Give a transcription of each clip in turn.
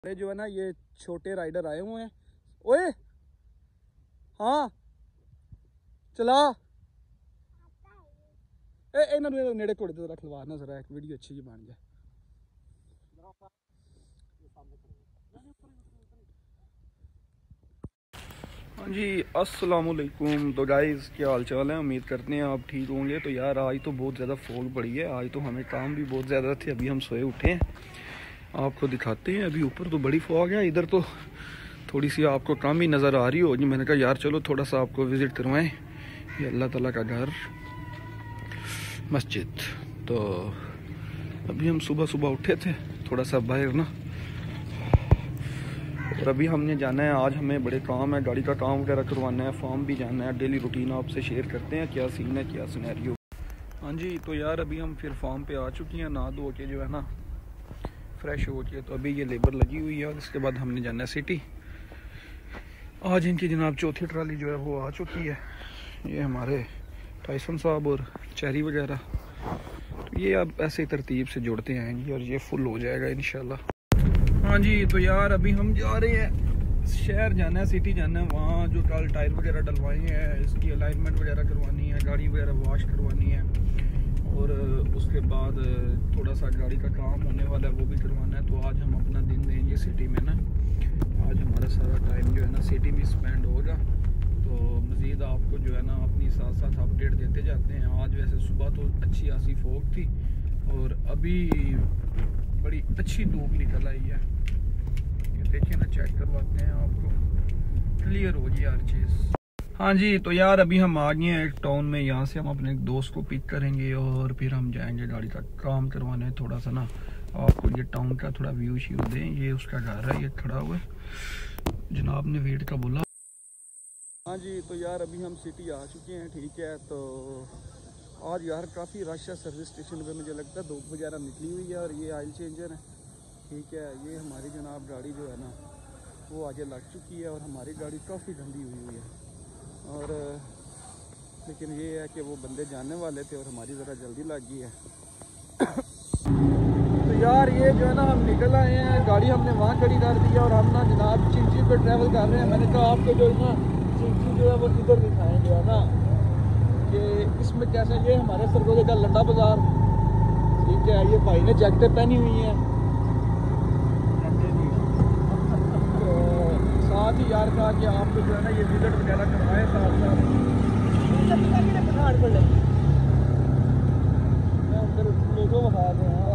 जो है ना ये छोटे राइडर आए हुए हैं। ओए हाँ चला इन्होंने नेड़े घोड़े तो खिलवाना जरा एक वीडियो अच्छी जी बन जाए। हाँ जी अस्सलाम वालेकुम। तो गाइस क्या हाल चाल है, उम्मीद करते हैं आप ठीक होंगे। तो यार आज तो बहुत ज़्यादा फॉग पड़ी है, आज तो हमें काम भी बहुत ज़्यादा थे। अभी हम सोए उठे हैं, आपको दिखाते हैं। अभी ऊपर तो बड़ी फॉग है, इधर तो थोड़ी सी आपको कम ही नज़र आ रही होगी। मैंने कहा यार चलो थोड़ा सा आपको विज़िट करवाएं, ये अल्लाह ताला का घर मस्जिद। तो अभी हम सुबह सुबह उठे थे थोड़ा सा बाहर ना, और अभी हमने जाना है। आज हमें बड़े काम है, गाड़ी का काम वगैरह करवाना है, फॉर्म भी जाना है। डेली रूटीन आपसे शेयर करते हैं क्या सीन है क्या सिनेरियो। हाँ जी तो यार अभी हम फिर फॉर्म पे आ चुकी हैं, नहा धो के जो है ना फ्रेश हो के। तो अभी ये लेबर लगी हुई है और इसके बाद हमने जाना है सिटी। आज इनकी जनाब चौथी ट्राली जो है वो आ चुकी है। ये हमारे टाइसन साहब और चेरी वगैरह, तो ये अब ऐसे तरतीब से जोड़ते आएंगे और ये फुल हो जाएगा इंशाल्लाह। हाँ जी तो यार अभी हम जा रहे हैं शहर, जाना है सिटी जाना है। वहाँ जो कल टायर वगैरह डलवाए हैं, इसकी अलाइनमेंट वगैरह करवानी है, गाड़ी वगैरह वॉश करवानी है, और उसके बाद थोड़ा सा गाड़ी का काम होने वाला है वो भी करवाना है। तो आज हम अपना दिन देंगे सिटी में ना, आज हमारा सारा टाइम जो है ना सिटी में स्पेंड होगा। तो मज़ीद आपको जो है ना अपनी साथ साथ अपडेट देते जाते हैं। आज वैसे सुबह तो अच्छी खासी फॉग थी और अभी बड़ी अच्छी धूप निकल आई है। ये देखिए ना, चेक करवाते हैं आपको, क्लियर हो गई हर चीज़। हाँ जी तो यार अभी हम आ गए हैं एक टाउन में, यहाँ से हम अपने एक दोस्त को पिक करेंगे और फिर हम जाएंगे गाड़ी का काम करवाने। थोड़ा सा ना आपको ये टाउन का थोड़ा व्यू श्यू दें। ये उसका घर है, ये खड़ा हुआ है, जनाब ने वेट का बोला। हाँ जी तो यार अभी हम सिटी आ चुके हैं, ठीक है। तो आज यार काफ़ी रश है सर्विस स्टेशन पे, मुझे लगता है धूप वगैरह निकली हुई है। और ये ऑयल चेंजर है, ठीक है। ये हमारी जनाब गाड़ी जो है ना वो आगे लग चुकी है और हमारी गाड़ी काफ़ी गंदी हुई है। और लेकिन ये है कि वो बंदे जाने वाले थे और हमारी ज़रा जल्दी लग गई है। तो यार ये जो है ना हम निकल आए हैं, गाड़ी हमने वहाँ खड़ी कर दी है और हम ना जनाब चिंची पे ट्रैवल कर रहे हैं। मैंने कहा आपको जो है ना चिंची जो है वो इधर दिखाएंगे है ना, कि इसमें कैसे। ये हमारे सरगोजे का लंडा बाज़ार, ठीक है। ये भाई ने जैकेटें पहनी हुई हैं, तो साथ ही यार कहा कि आपको जो है ना ये विजिट वगैरह करवाएं साथ साथ। मैं उधर लोगों बता रहे हैं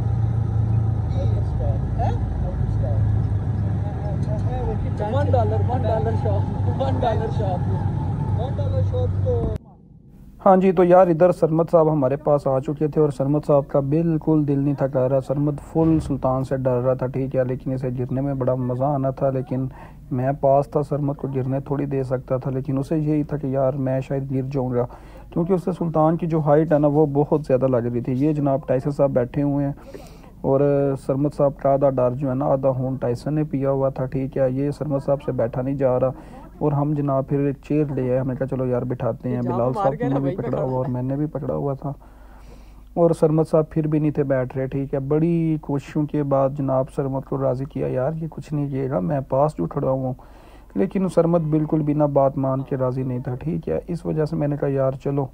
$1 तो। हाँ जी तो यार इधर सरमद साहब हमारे पास आ चुके थे और सरमद साहब का बिल्कुल दिल नहीं था कर रहा। सरमद फुल सुल्तान से डर रहा था, ठीक है। लेकिन इसे गिरने में बड़ा मज़ा आना था, लेकिन मैं पास था, सरमद को गिरने थोड़ी दे सकता था। लेकिन उसे यही था कि यार मैं शायद गिर जाऊंगा, क्योंकि उससे सुल्तान की जो हाइट है ना वो बहुत ज़्यादा लग रही थी। ये जनाब टाइसन साहब बैठे हुए हैं और सरमद साहब का आधा डर जो है ना आधा खून टाइसन ने पिया हुआ था, ठीक है। ये सरमद साहब से बैठा नहीं जा रहा और हम जनाब फिर एक चेयर ले आए। हमने कहा चलो यार बिठाते हैं। बिलाल साहब ने भी पकड़ा हुआ और मैंने भी पकड़ा हुआ था और सरमद साहब फिर भी नहीं थे बैठ रहे, ठीक है। बड़ी कोशिशों के बाद जनाब सरमद को राज़ी किया, यार ये कुछ नहीं किएगा, मैं पास जो खड़ा हुआ हूँ। लेकिन सरमद बिल्कुल बिना बात मान के राज़ी नहीं था, ठीक है। इस वजह से मैंने कहा यार चलो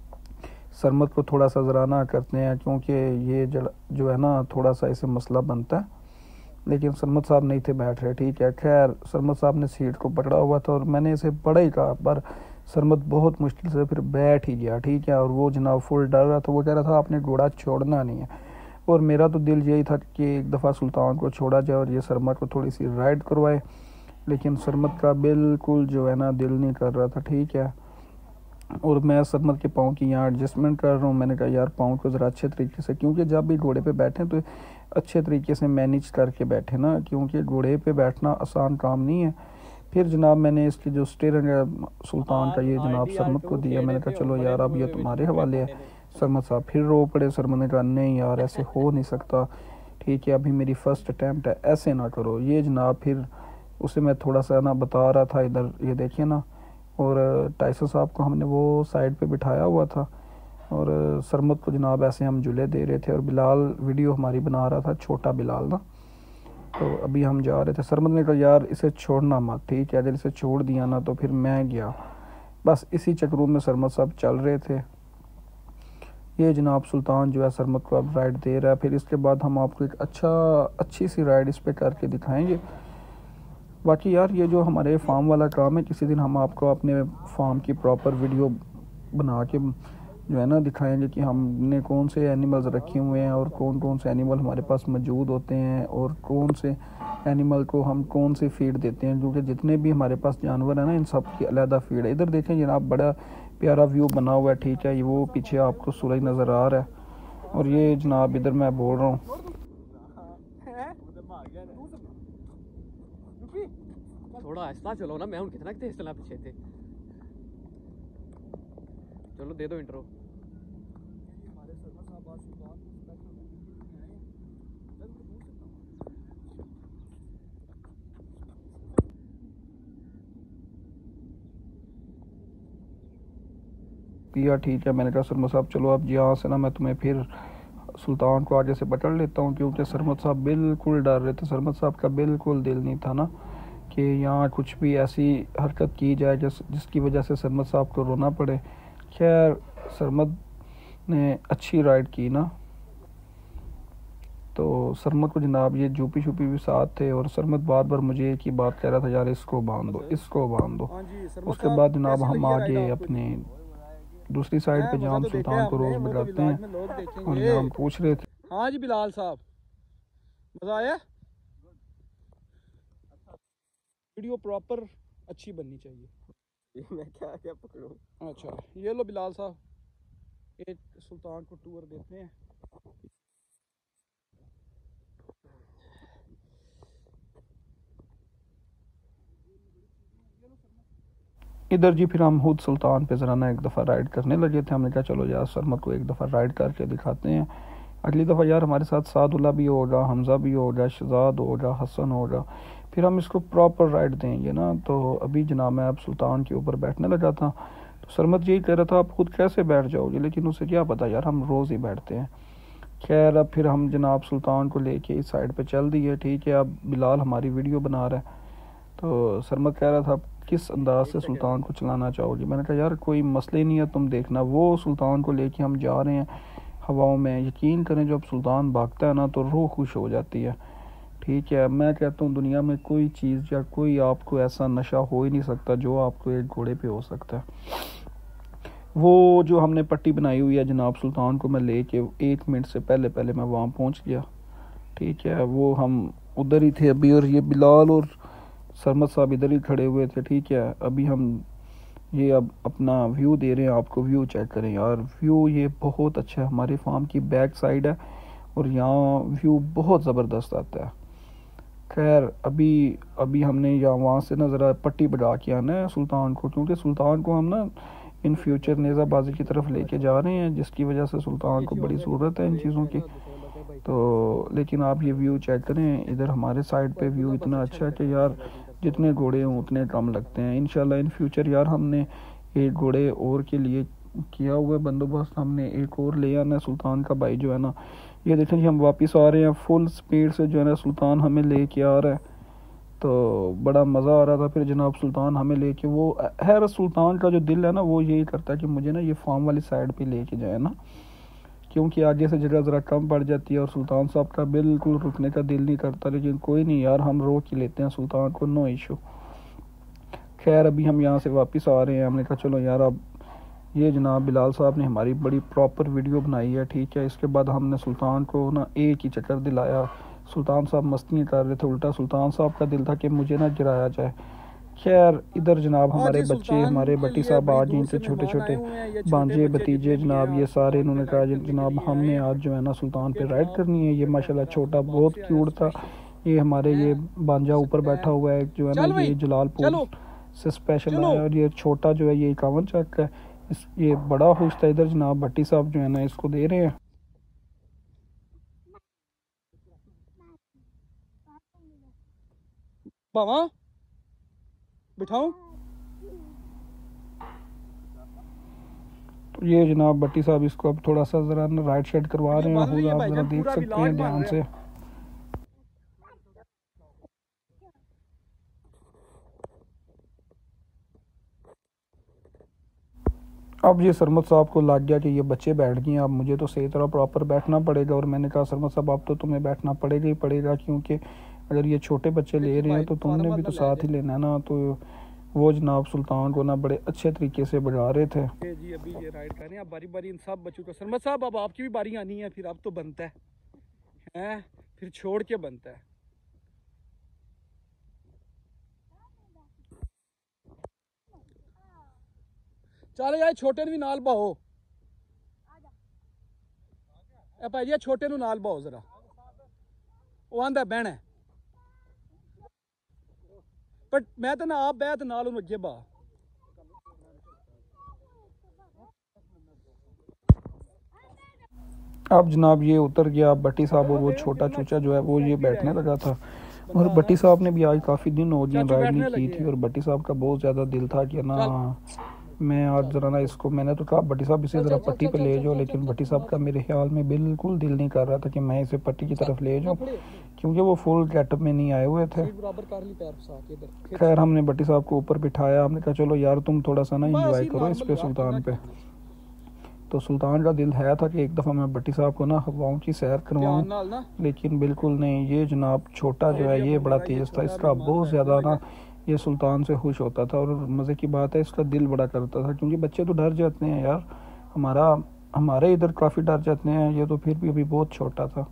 सरमद को थोड़ा सा ज़राना करते हैं, क्योंकि ये जो है ना थोड़ा सा इसे मसला बनता है। लेकिन सरमद साहब नहीं थे बैठ रहे, ठीक है। खैर सरमद साहब ने सीट को पकड़ा हुआ था और मैंने इसे बड़ा ही कहा, पर सरमद बहुत मुश्किल से फिर बैठ ही गया, ठीक है। और वो जनाब फुल डर रहा था, वो कह रहा था आपने घोड़ा छोड़ना नहीं है। और मेरा तो दिल यही था कि एक दफ़ा सुल्तान को छोड़ा जाए और ये सरमद को थोड़ी सी राइड करवाए, लेकिन सरमद का बिल्कुल जो है ना दिल नहीं कर रहा था, ठीक है। और मैं सरमद के पाँव की यहाँ एडजस्टमेंट कर रहा हूँ। मैंने कहा यार पाँव को ज़रा अच्छे तरीके से, क्योंकि जब भी घोड़े पे बैठें तो अच्छे तरीके से मैनेज करके बैठे ना, क्योंकि घोड़े पे बैठना आसान काम नहीं है। फिर जनाब मैंने इसकी जो स्टीयरिंग है सुल्तान का, ये जनाब सरमद को दिया। मैंने कहा चलो यार अब ये तुम्हारे हवाले है। सरमद साहब फिर रो पड़े। सरमद ने कहा नहीं यार ऐसे हो नहीं सकता, ठीक है, अभी मेरी फ़र्स्ट अटैम्प्ट है, ऐसे ना करो। ये जनाब फिर उसे मैं थोड़ा सा ना बता रहा था, इधर ये देखिए ना। और टाइसन साहब को हमने वो साइड पे बिठाया हुआ था और सरमद को जनाब ऐसे हम झूले दे रहे थे। और बिलाल वीडियो हमारी बना रहा था, छोटा बिलाल ना। तो अभी हम जा रहे थे। सरमद ने कहा यार इसे छोड़ना मत, ठीक है, अगर इसे छोड़ दिया ना तो फिर मैं गया। बस इसी चक्रों में सरमद साहब चल रहे थे। ये जनाब सुल्तान जो है सरमद को अब राइड दे रहा है। फिर इसके बाद हम आपको एक अच्छी सी राइड इस पे करके दिखाएंगे। बाकी यार ये जो हमारे फार्म वाला काम है, किसी दिन हम आपको अपने फार्म की प्रॉपर वीडियो बना के जो है ना दिखाएंगे कि हमने कौन से एनिमल्स रखे हुए हैं और कौन कौन से एनिमल हमारे पास मौजूद होते हैं और कौन से एनिमल को हम कौन सी फीड देते हैं, क्योंकि जितने भी हमारे पास जानवर हैं ना इन सब की अलग फीड है। इधर देखें जनाब बड़ा प्यारा व्यू बना हुआ है, ठीक है, ये वो पीछे आपको सूरज नज़र आ रहा है और ये जनाब इधर मैं बोल रहा हूँ। थोड़ा आहिस्ता चलो ना, मैं हूं कितना तेज चला पीछे थे। चलो दे दो इंट्रो। पिया ठीक है, मैंने कहा सरमद साहब चलो अब यहाँ से ना मैं तुम्हें फिर सुल्तान को आगे से पकड़ लेता हूँ, क्योंकि सरमद साहब बिल्कुल डर रहे थे। सरमद साहब का बिल्कुल दिल नहीं था ना कि यहाँ कुछ भी ऐसी हरकत की जाए जिसकी वजह से सरमद साहब को रोना पड़े। खैर सरमद ने अच्छी राइड की ना, तो सरमद को जनाब ये जूपी शूपी भी साथ थे और सरमद बार बार मुझे एक ही बात कह रहा था यार इसको बांध दो, इसको बांध दो। उसके बाद जनाब हम आगे अपने दूसरी साइड पे जहाँ सुल्तान को रोज बिठाते हैं और हम पूछ रहे थे। हाँ जी बिलाल साहब, मजा आया? वीडियो प्रॉपर अच्छी बननी चाहिए। मैं क्या क्या पकड़ूं? अच्छा ये लो बिलाल साहब, एक सुल्तान को टूर देते हैं। इधर जी फिर हम खुद सुल्तान पे ज़रा ना एक दफ़ा राइड करने लगे थे। हमने कहा चलो यार सरमद को एक दफ़ा राइड करके दिखाते हैं। अगली दफ़ा यार हमारे साथ सादुल्ला भी होगा, हमज़ा भी होगा, शहजाद होगा, हसन होगा, फिर हम इसको प्रॉपर राइड देंगे ना। तो अभी जनाब मैं अब सुल्तान के ऊपर बैठने लगा था, तो सरमद यही कह रहा था आप खुद कैसे बैठ जाओगे, लेकिन उसे क्या पता यार हम रोज़ ही बैठते हैं। खैर अब फिर हम जनाब सुल्तान को लेके इस साइड पे चल दिए, ठीक है। अब बिलाल हमारी वीडियो बना रहा है, तो सरमद कह रहा था किस अंदाज से सुल्तान को चलाना चाहोगे। मैंने कहा यार कोई मसले नहीं है, तुम देखना। वो सुल्तान को लेके हम जा रहे हैं हवाओं में, यकीन करें जब सुल्तान भागता है ना तो रूह खुश हो जाती है, ठीक है। मैं कहता हूँ दुनिया में कोई चीज़ या कोई आपको ऐसा नशा हो ही नहीं सकता जो आपको एक घोड़े पे हो सकता है। वो जो हमने पट्टी बनाई हुई है जनाब सुल्तान को मैं लेके 1 मिनट से पहले मैं वहाँ पहुँच गया, ठीक है। वो हम उधर ही थे अभी और ये बिलाल और सरमद साहब इधर ही खड़े हुए थे, ठीक है। अभी हम ये अब अपना व्यू दे रहे हैं आपको। व्यू चेक करें यार, व्यू ये बहुत अच्छा है। हमारे फार्म की बैक साइड है और यहाँ व्यू बहुत ज़बरदस्त आता है। खैर अभी हमने यहाँ वहाँ से ना ज़रा पट्टी बढ़ा के आना है सुल्तान को, क्योंकि सुल्तान को हम ना इन फ्यूचर नेज़ाबाजी की तरफ लेके जा रहे हैं, जिसकी वजह से सुल्तान को बड़ी ज़रूरत है इन चीज़ों की। तो लेकिन आप ये व्यू चेक करें, इधर हमारे साइड पे व्यू इतना अच्छा है कि यार जितने घोड़े हों उतने कम लगते हैं। इंशाल्लाह इन फ्यूचर यार हमने एक घोड़े और के लिए किया हुआ बंदोबस्त, हमने एक और ले आना है। सुल्तान का भाई जो है ना, ये देखें जी हम वापस आ रहे हैं फुल स्पीड से, जो है ना सुल्तान हमें ले के आ रहा है, तो बड़ा मज़ा आ रहा था। फिर जनाब सुल्तान हमें लेके, वो हर सुल्तान का जो दिल है ना वो यही करता है कि मुझे ना ये फार्म वाली साइड पे लेके जाए ना, क्योंकि आगे से जगह ज़रा कम पड़ जाती है और सुल्तान साहब का बिल्कुल रुकने का दिल नहीं करता। लेकिन कोई नहीं यार, हम रोक ही लेते हैं सुल्तान को, नो इशू। खैर अभी हम यहाँ से वापस आ रहे हैं। हमने कहा चलो यार अब ये जनाब बिलाल साहब ने हमारी बड़ी प्रॉपर वीडियो बनाई है, ठीक है। इसके बाद हमने सुल्तान को ना एक ही चक्कर दिलाया। सुल्तान साहब मस्ती कर रहे थे, उल्टा सुल्तान साहब का दिल था कि मुझे ना गिराया जाए। खैर इधर जनाब हमारे बच्चे, हमारे भट्टी साहब आज इनके छोटे छोटे भांजे भतीजे जनाब ये सारे, इन्होंने कहा जनाब हमने आज जो है ना सुल्तान पे राइड करनी है। ये माशाल्लाह छोटा बहुत क्यूट था, ये हमारे ये भांजा ऊपर बैठा हुआ है जो है ना, ये जलालपुर से स्पेशल है, और ये छोटा जो है ये 51 चक का है। ये बड़ा खुश था। इधर जनाब भट्टी साहब जो है ना इसको दे रहे हैं। बाबा बिठाऊं? तो ये जनाब भट्टी साहब इसको अब थोड़ा सा ज़रा राइट साइड करवा रहे हैं, आप ज़रा देख सकते हैं ध्यान से। अब ये सरमद साहब को लग गया कि ये बच्चे बैठ गए हैं, अब मुझे तो सही तरह प्रॉपर बैठना पड़ेगा। और मैंने कहा सरमद साहब अब तो तुम्हें बैठना पड़ेगा ही पड़ेगा, क्योंकि अगर ये छोटे बच्चे ले रहे हैं तो तुमने भी तो साथ ही लेना है ना। तो वो जनाब सुल्तान को ना बड़े अच्छे तरीके से बजा रहे थे। जी अभी ये राइड कर रहे हैं, अब बारी बारी इन सब बच्चों को। सरमद साहब अब आपकी भी बारी आनी है, फिर अब तो बनता है फिर छोड़ के बनता है। चल यार छोटे भी नाल बाहो, ए भाई जी छोटे नाल बाहो जरा, वो आंदा बहना है पर मैं तो ना आप बह तो नाल अगे बा। अब जनाब ये उतर गया भट्टी साहब, और वो छोटा चूचा जो है वो ये बैठने लगा था। और भट्टी साहब ने भी आज काफ़ी दिन हो गए राइड नहीं की थी, और भट्टी साहब का बहुत ज़्यादा दिल था कि ना मैं आज ज़रा ना इसको, मैंने तो कहा भट्टी साहब इसे ज़रा पट्टी पे ले जाओ, लेकिन भट्टी साहब का मेरे ख्याल में बिल्कुल दिल नहीं कर रहा था कि मैं इसे पट्टी की तरफ ले जाऊँ, क्योंकि वो फुल गेटअप में नहीं आए हुए थे। खैर हमने भट्टी साहब को ऊपर बिठाया, हमने कहा चलो यार तुम थोड़ा सा ना इंजॉय करो इस पे सुल्तान पे। तो सुल्तान का दिल है था कि एक दफ़ा मैं भट्टी साहब को ना हवाओं की सैर करवाऊँ, लेकिन बिल्कुल नहीं। ये जनाब छोटा जो है ये बड़ा तेज़ था, इसका बहुत ज़्यादा ना ये सुल्तान से खुश होता था। और मज़े की बात है इसका दिल बड़ा करता था, क्योंकि बच्चे तो डर जाते हैं यार, हमारे इधर काफ़ी डर जाते हैं, ये तो फिर भी अभी बहुत छोटा था।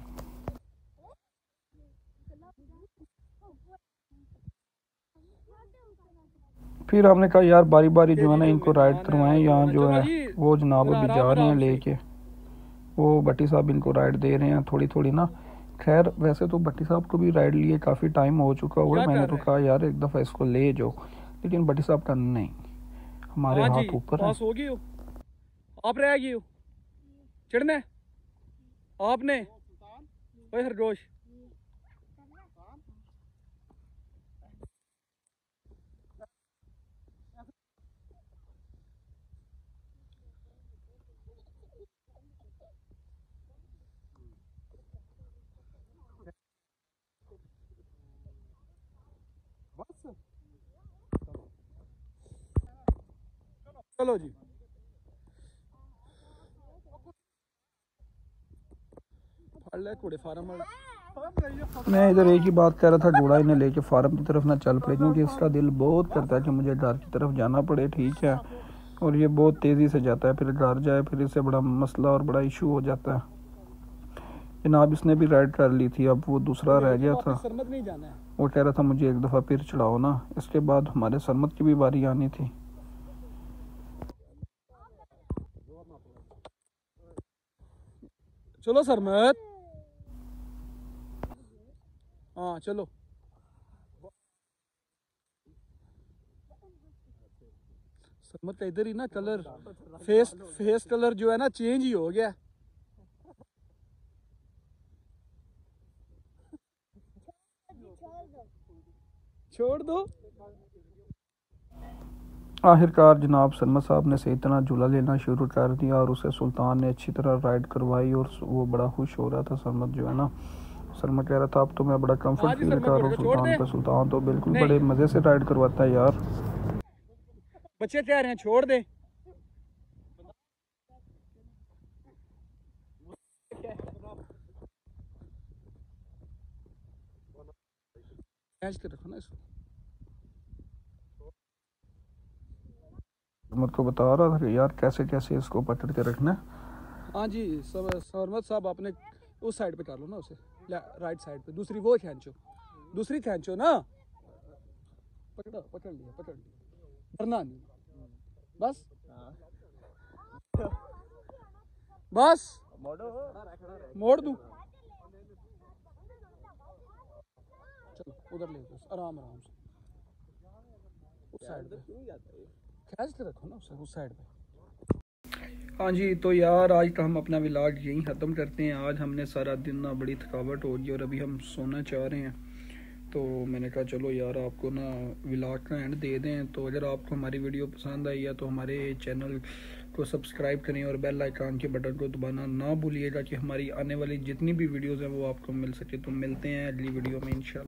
फिर हमने कहा यार बारी बारी जो है ना इनको राइड करवाएं। यहाँ जो है वो जनाब अभी जा रहे हैं लेके, वो भट्टी साहब इनको राइड दे रहे हैं थोड़ी थोड़ी ना। खैर वैसे तो भट्टी साहब को भी राइड लिए काफ़ी टाइम हो चुका हुआ है, मैंने तो कहा यार एक दफ़ा इसको ले जाओ, लेकिन भट्टी साहब का नहीं, हमारे हाथ ऊपर है। हो गई हो आप, रह गई हो चढ़ना है आपने। ओए हरगोश चलो जी। घोड़े फार्म मैं इधर एक ही बात कह रहा था, घोड़ा इन्हें लेके फार्म की तरफ ना चल पड़े, क्योंकि इसका दिल बहुत करता है कि मुझे घर की तरफ जाना पड़े, ठीक है। और ये बहुत तेज़ी से जाता है, फिर घर जाए फिर इससे बड़ा मसला और बड़ा इशू हो जाता है। जनाब इसने भी राइड कर ली थी, अब वो दूसरा रह गया था, वो कह रहा था मुझे एक दफ़ा फिर चढ़ाओ ना। इसके बाद हमारे सरमद की भी बारी आनी थी। चलो सरमद, हाँ चलो। सरमद का इधर ही ना कलर, फेस कलर जो है ना चेंज ही हो गया। छोड़ दो। आखिरकार जनाब सरमद साहब ने सही तरह झूला लेना शुरू कर दिया, और उसे सुल्तान ने अच्छी तरह राइड करवाई, और वो बड़ा खुश हो रहा था सरमद जो है ना। सरमद कह रहा था अब तो मैं बड़ा कंफर्ट फील कर रहा हूँ सुल्तान पे। सुल्तान तो बिल्कुल बड़े मज़े से राइड करवाता है यार। बच्चे कह रहे हैं छोड़ दे। रखो ना इसको। सरमद को बता रहा था कि यार कैसे कैसे इसको पकड़ के रखना है। हाँ जी सरमद साहब आपने उस साइड पे कर लो ना उसे, राइट साइड पे, दूसरी वो खींचो, दूसरी खींचो ना। पकड़ लिया डरना नहीं, बस बस मोड़ दूं। चलो उधर ले दो आराम से, उस साइड पे खींच के रखो ना उसे, उस साइड पे। हाँ जी, तो यार आज का हम अपना व्लॉग यहीं ख़त्म करते हैं। आज हमने सारा दिन ना बड़ी थकावट हो गई और अभी हम सोना चाह रहे हैं, तो मैंने कहा चलो यार आपको ना व्लॉग का एंड दे दें। तो अगर आपको हमारी वीडियो पसंद आई है तो हमारे चैनल को सब्सक्राइब करें और बेल आइकन के बटन को दबाना ना भूलिएगा, कि हमारी आने वाली जितनी भी वीडियोज़ हैं वो आपको मिल सके। तो मिलते हैं अगली वीडियो में इंशाल्लाह।